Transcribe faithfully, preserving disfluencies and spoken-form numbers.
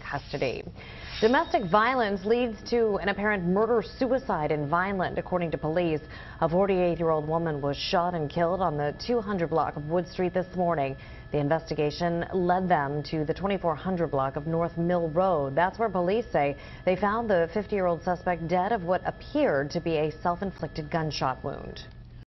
custody. Domestic violence leads to an apparent murder-suicide in Vineland. According to police, a forty-eight-year-old woman was shot and killed on the two hundred block of Wood Street this morning. The investigation led them to the twenty-four hundred block of North Mill Road. That's where police say they found the fifty-year-old suspect dead of what appeared to be a self-inflicted gunshot wound.